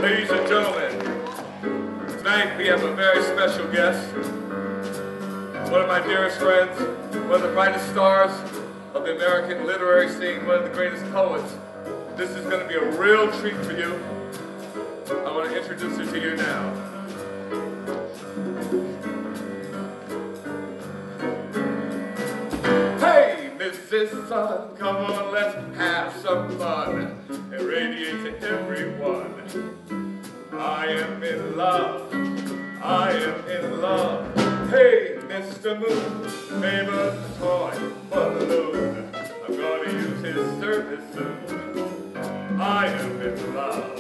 Ladies and gentlemen, tonight we have a very special guest, one of my dearest friends, one of the brightest stars of the American literary scene, one of the greatest poets. This is going to be a real treat for you. I want to introduce her to you now. Hey, Mrs. Sun, come on, let's have some fun. It radiates to everyone. I am in love. I am in love. Hey, Mr. Moon, favorite toy, balloon. I'm gonna use his service soon. I am in love.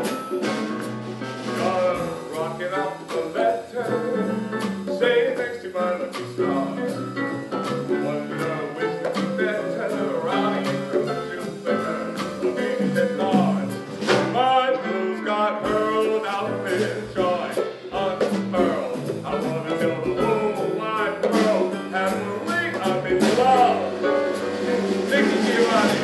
Gonna rock it out the letter. Say next to my lucky stars. Wonder which would be better, riding through Jupiter or Venus at Mars. My blues got hurled out with joy, unfurled. I wanna tell the whole wide world, happily I'm in love. Nikki Giovanni.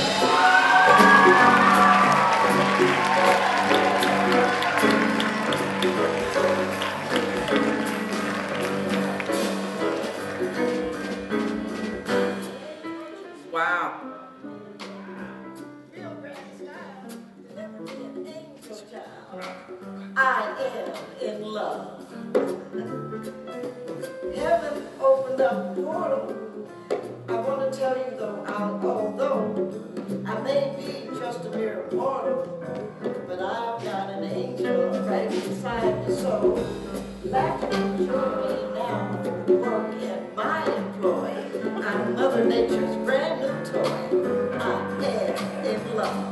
Wow. I am in love. Heaven opened up a portal. I want to tell you though, although I may be just a mere mortal, but I've got an angel right inside me, so like you join me now, work in my employ. I'm Mother Nature's brand new toy. I am in love.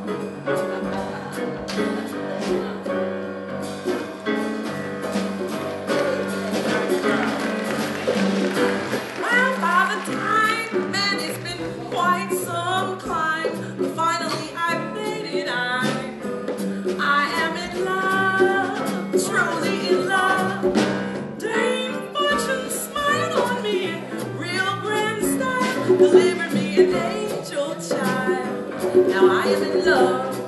Well, by the time, man, it's been quite some climb, but finally I've made it. I am in love, truly in love. Dame Fortune smiled on me, real grand style, delivered me an angel child. Now I am in love.